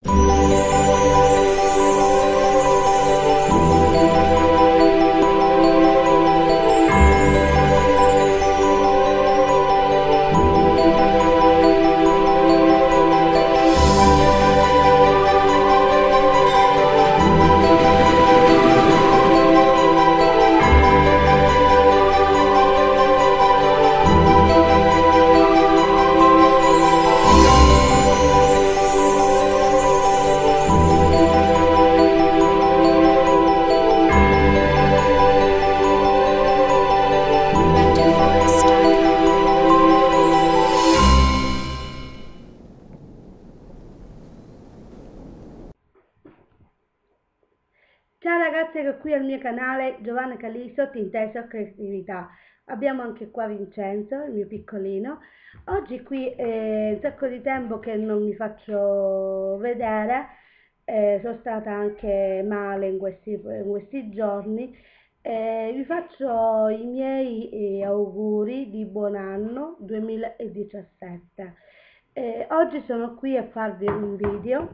Ciao ragazzi, ecco qui al mio canale Giovanna Calisto, Tinteso Creatività. Abbiamo anche qua Vincenzo, il mio piccolino. Oggi qui è un sacco di tempo che non mi faccio vedere, sono stata anche male in questi giorni. Vi faccio i miei auguri di buon anno 2017. Oggi sono qui a farvi un video.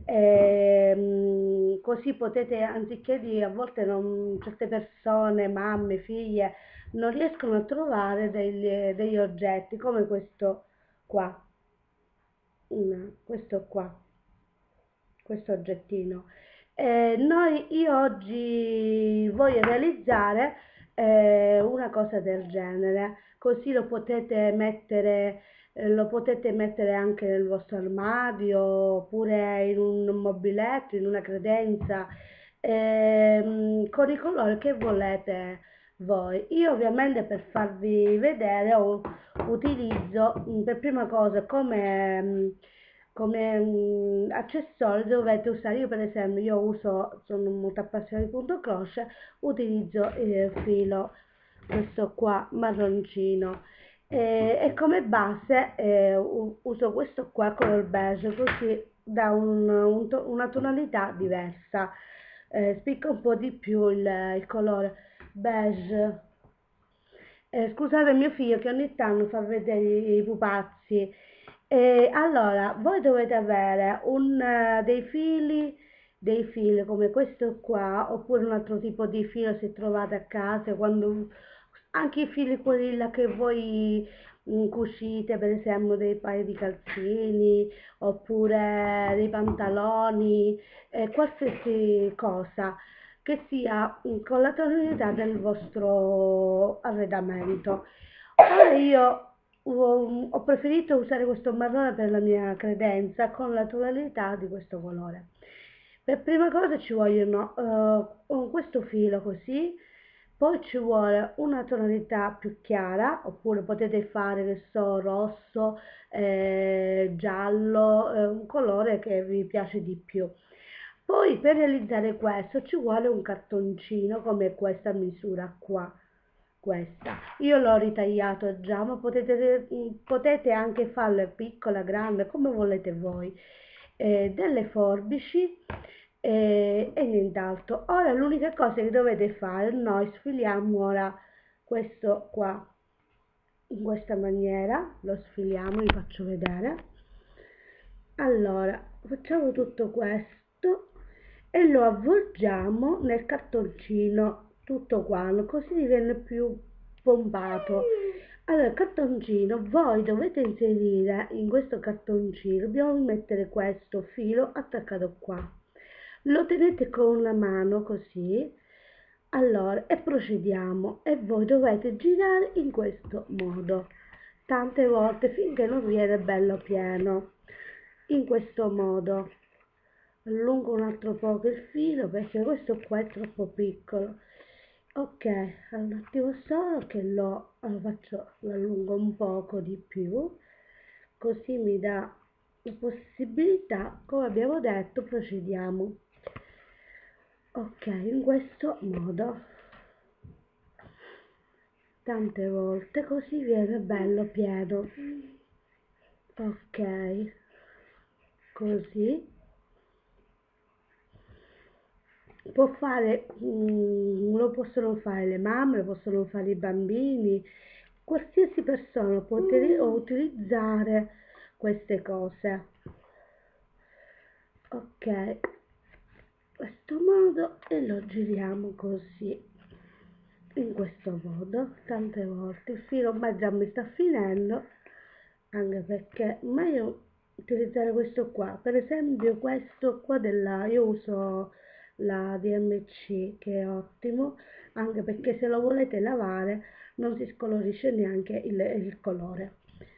Così potete, anziché a volte certe persone, mamme, figlie, non riescono a trovare degli oggetti come questo qua, questo qua, questo oggettino. Io oggi voglio realizzare una cosa del genere, così lo potete mettere anche nel vostro armadio, oppure in un mobiletto, in una credenza, con i colori che volete voi. Io ovviamente per farvi vedere utilizzo per prima cosa come accessori dovete usare. Io per esempio sono molto appassionata di punto crochet, utilizzo il filo questo qua marroncino, e come base uso questo qua color beige, così dà una tonalità diversa, spicca un po' di più il colore beige. Scusate mio figlio che ogni tanto fa vedere i pupazzi. Allora, voi dovete avere dei fili come questo qua, oppure un altro tipo di filo se trovate a casa, anche i fili quelli là che voi cucite, per esempio dei paio di calzini, oppure dei pantaloni, qualsiasi cosa che sia con la tonalità del vostro arredamento. Ora io ho preferito usare questo marrone per la mia credenza con la tonalità di questo colore. Per prima cosa ci vogliono questo filo così, poi ci vuole una tonalità più chiara, oppure potete fare, che so, rosso, giallo, un colore che vi piace di più. Poi per realizzare questo ci vuole un cartoncino come questa misura qua, questa. Io l'ho ritagliato già, ma potete anche farla piccola, grande, come volete voi. Delle forbici e nient'altro. Ora l'unica cosa che dovete fare, noi sfiliamo ora questo qua in questa maniera, lo sfiliamo, vi faccio vedere. Allora facciamo tutto questo e lo avvolgiamo nel cartoncino tutto quanto, così viene più pompato. Allora il cartoncino voi dovete inserire in questo cartoncino, dobbiamo mettere questo filo attaccato qua, lo tenete con la mano così. Allora, e procediamo, e voi dovete girare in questo modo tante volte finché non viene bello pieno, in questo modo. Allungo un altro poco il filo perché questo qua è troppo piccolo. Ok, un attimo solo che lo allungo un poco di più, così mi dà la possibilità, come abbiamo detto, procediamo. Ok, in questo modo, tante volte, così viene bello pieno. Ok, così. Lo possono fare le mamme, lo possono fare i bambini, qualsiasi persona può utilizzare queste cose. ok, questo modo, e lo giriamo così, in questo modo, tante volte. Il filo ormai già mi sta finendo, anche perché meglio utilizzare questo qua. Per esempio questo qua io uso la DMC, che è ottimo, anche perché se lo volete lavare non si scolorisce neanche il colore.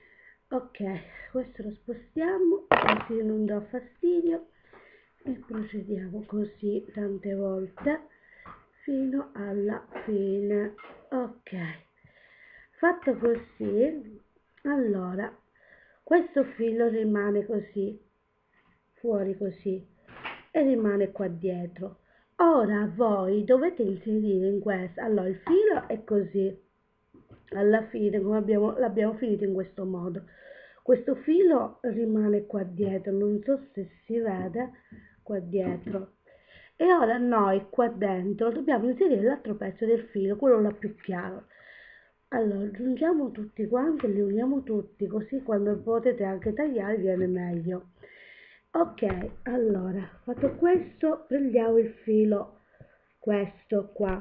Ok, questo lo spostiamo così non dà fastidio e procediamo così tante volte fino alla fine. Ok, fatto così, allora questo filo rimane così, fuori così, e rimane qua dietro. Ora voi dovete inserire in questo, allora il filo è così, alla fine come l'abbiamo finito in questo modo. Questo filo rimane qua dietro, non so se si vede qua dietro. E ora noi qua dentro dobbiamo inserire l'altro pezzo del filo, quello là più chiaro. Allora, aggiungiamo tutti quanti, li uniamo tutti, così quando potete anche tagliare viene meglio. Ok, allora, fatto questo, prendiamo il filo, questo qua,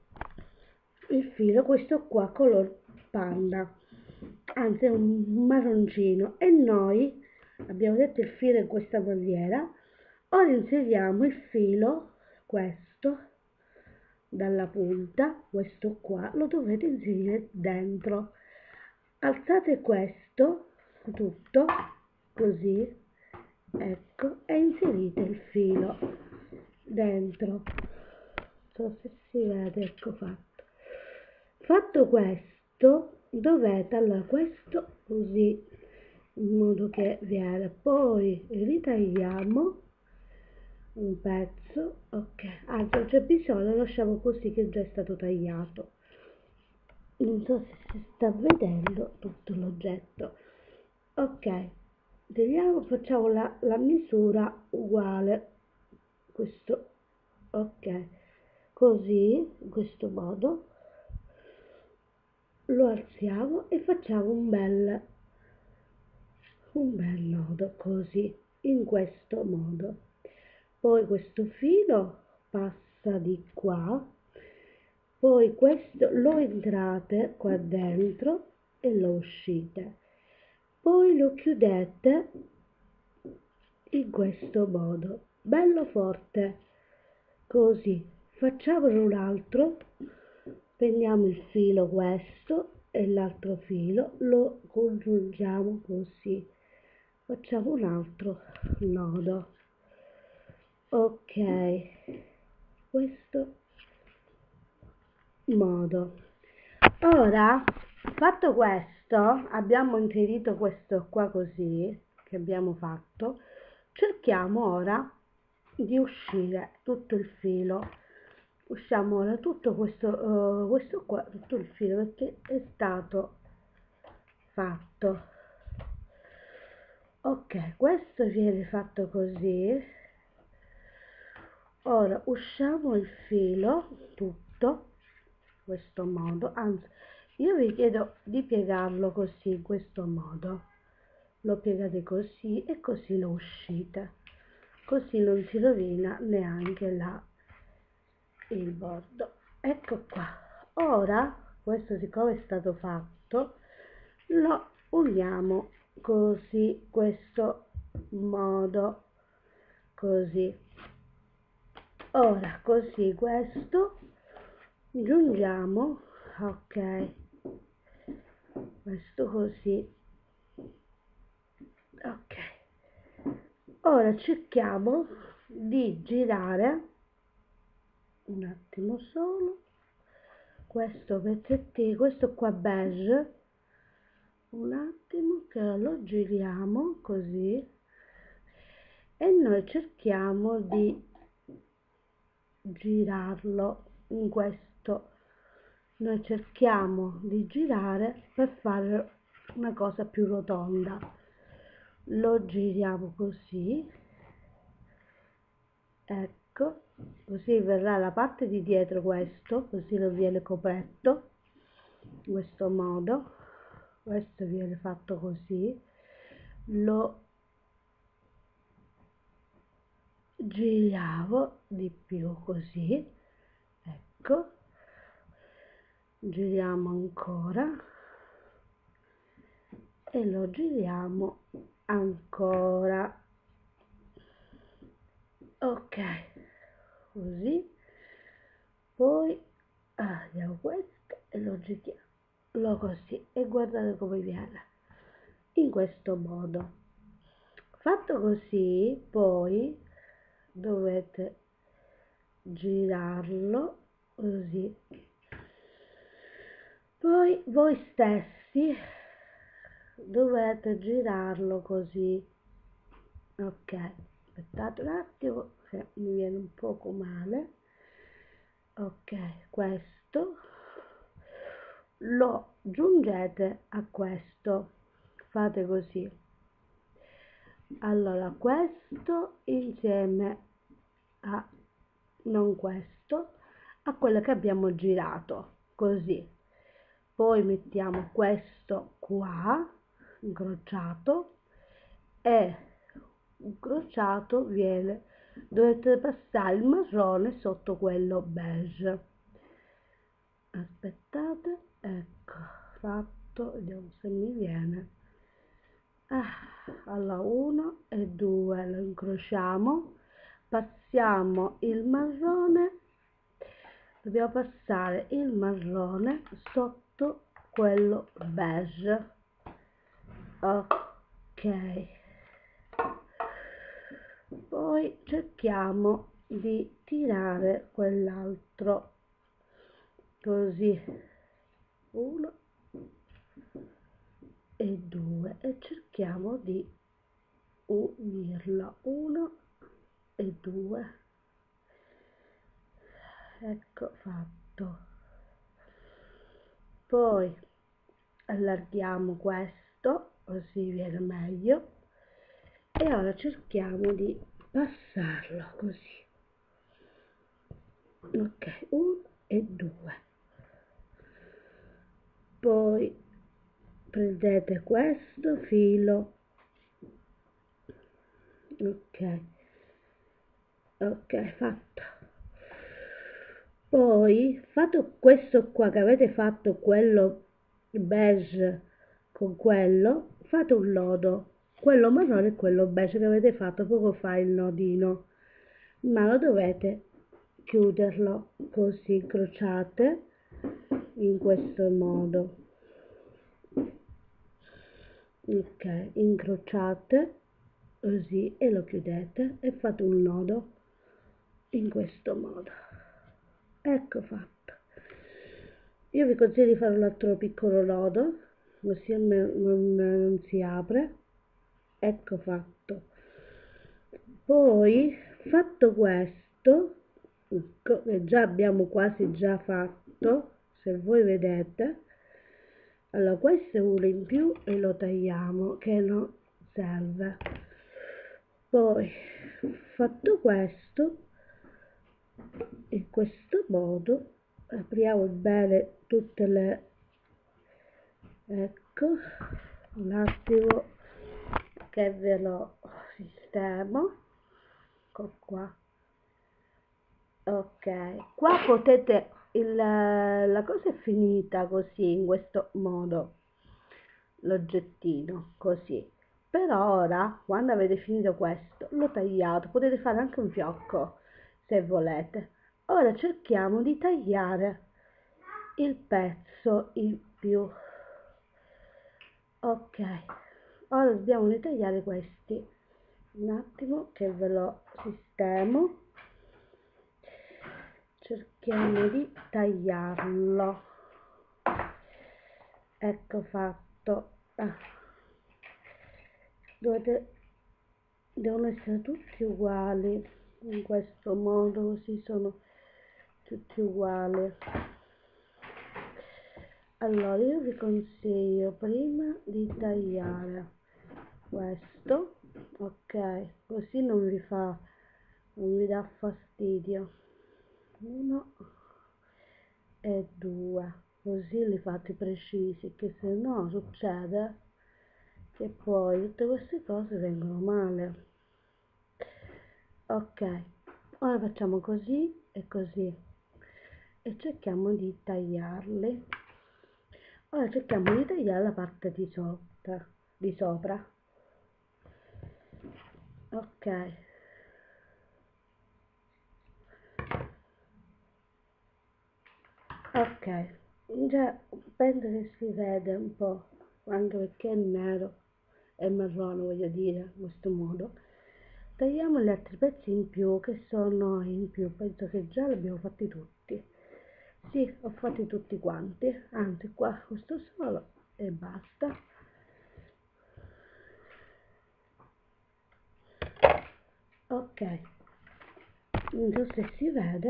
il filo, questo qua, color panda, anzi è un marroncino, e noi abbiamo detto il filo in questa maniera. Ora inseriamo il filo, questo, dalla punta, questo qua, lo dovete inserire dentro. Alzate questo, tutto, così, ecco, e inserite il filo dentro. Non so se si vede, ecco fatto. Fatto questo, dovete, allora questo così, in modo che viene, poi ritagliamo un pezzo, ok, anzi non c'è bisogno, lo lasciamo così che già è stato tagliato. Non so se si sta vedendo tutto l'oggetto. Ok, vediamo, facciamo la misura uguale, questo, ok, così, in questo modo, lo alziamo e facciamo un bel nodo, così, in questo modo. Poi questo filo passa di qua, poi questo lo entrate qua dentro e lo uscite, poi lo chiudete in questo modo, bello forte, così. Facciamone un altro, prendiamo il filo questo e l'altro filo, lo congiungiamo così, facciamo un altro nodo. Ok, questo modo. Ora, fatto questo, abbiamo inserito questo qua così, che abbiamo fatto, cerchiamo ora di uscire tutto il filo. Usciamo ora tutto questo qua, tutto il filo, perché è stato fatto. Ok, questo viene fatto così. Ora usciamo il filo tutto questo modo, anzi io vi chiedo di piegarlo così, in questo modo, lo piegate così e così lo uscite, così non si rovina neanche il bordo. Ecco qua. Ora questo, siccome è stato fatto, lo uniamo così, questo modo, così. Ora così questo giungiamo, ok, questo così, ok. Ora cerchiamo di girare un attimo solo questo pezzettino, questo qua beige, un attimo che lo giriamo così e noi cerchiamo di girarlo in questo, noi cerchiamo di girare per fare una cosa più rotonda, lo giriamo così, ecco, così verrà la parte di dietro, questo così non viene coperto, in questo modo, questo viene fatto così, lo giriamo di più così, ecco, giriamo ancora e lo giriamo ancora, ok, così, poi diamo questo e lo giriamo così e guardate come viene, in questo modo. Fatto così, poi dovete girarlo così, poi voi stessi dovete girarlo così, ok, aspettate un attimo che mi viene un poco male, ok, questo lo giungete a questo, fate così, allora questo insieme a non questo, a quello che abbiamo girato così, poi mettiamo questo qua incrociato e incrociato viene, dovete passare il marrone sotto quello beige, aspettate, ecco fatto, vediamo se mi viene, allora 1 e 2 lo incrociamo, passiamo il marrone, dobbiamo passare il marrone sotto quello beige, ok, poi cerchiamo di tirare quell'altro così, 1 e 2 e cerchiamo di unirla, 1 e 2, ecco fatto, poi allarghiamo questo così viene meglio e ora cerchiamo di passarlo così, ok, 1 e 2, poi prendete questo filo, ok, ok, fatto, poi fatto questo qua che avete fatto quello beige con quello, fate un lodo, quello marrone e quello beige che avete fatto poco fa il nodino, ma lo dovete chiuderlo così, incrociate in questo modo, ok, incrociate così e lo chiudete e fate un nodo in questo modo, ecco fatto. Io vi consiglio di fare un altro piccolo nodo così non si apre, ecco fatto. Poi fatto questo, ecco, che già abbiamo quasi già fatto, se voi vedete, allora questo è uno in più e lo tagliamo che non serve. Poi fatto questo, in questo modo apriamo bene tutte le, ecco, un attimo che ve lo sistemo, ecco qua, ok, qua potete la cosa è finita così, in questo modo, l'oggettino così, però ora quando avete finito questo lo tagliate, potete fare anche un fiocco se volete. Ora cerchiamo di tagliare il pezzo in più, ok, ora dobbiamo ritagliare questi, un attimo che ve lo sistemo, cerchiamo di tagliarlo, ecco fatto, devono essere tutti uguali in questo modo, così sono tutti uguali. Allora io vi consiglio prima di tagliare questo, ok, così non vi dà fastidio, 1 e 2, così li fate precisi, che se no succede che poi tutte queste cose vengono male. Ok, ora facciamo così e cerchiamo di tagliarli. Ora cerchiamo di tagliare la parte di sopra. Ok, ok, già penso che si vede un po', anche perché è nero, è marrone voglio dire, in questo modo. Tagliamo gli altri pezzi in più che sono in più, penso che già li abbiamo fatti tutti. Sì, ho fatti tutti quanti, anzi qua questo solo e basta. Ok, non so se si vede,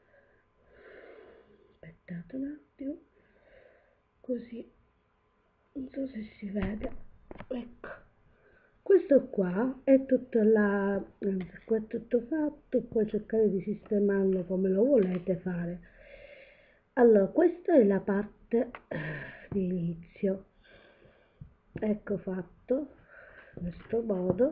aspettate un attimo, così, non so se si vede, ecco, questo qua è tutto anzi qua è tutto fatto, poi cercare di sistemarlo come lo volete fare. Allora, questa è la parte di inizio, ecco fatto, in questo modo,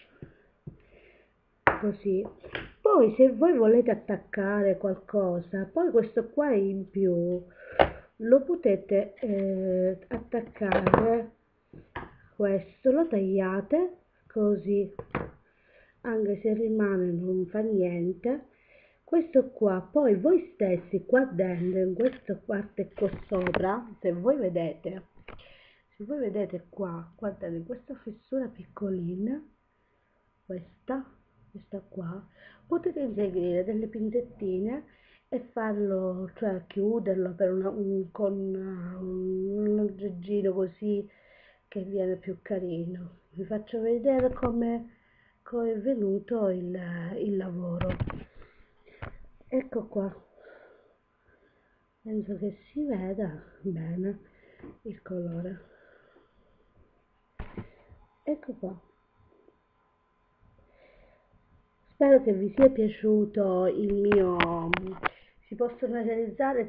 così. Poi se voi volete attaccare qualcosa, poi questo qua in più lo potete attaccare, questo lo tagliate così, anche se rimane non fa niente. Questo qua poi voi stessi qua dentro in questa parte qua sopra, se voi vedete qua, guardate in questa fessura piccolina, questa qua, potete inserire delle pinzettine e farlo, cioè chiuderlo per con un aggeggino così che viene più carino. Vi faccio vedere come è venuto il lavoro. Ecco qua, penso che si veda bene il colore. Ecco qua. Spero che vi sia piaciuto il mio. Si possono realizzare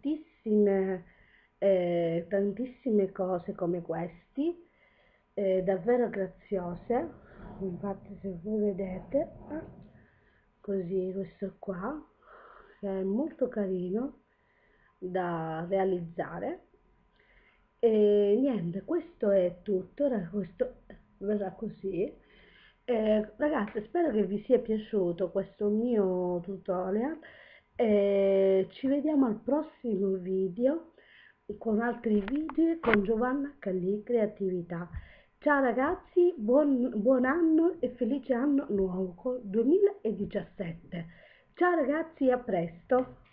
tantissime cose come questi, davvero graziose. Infatti, se voi vedete, così questo qua, che è molto carino da realizzare. E niente, questo è tutto, ora questo verrà così. Ragazzi, spero che vi sia piaciuto questo mio tutorial. Ci vediamo al prossimo video con altri video con Giovanna Callì Creatività. Ciao ragazzi, buon anno e felice anno nuovo 2017. Ciao ragazzi, a presto!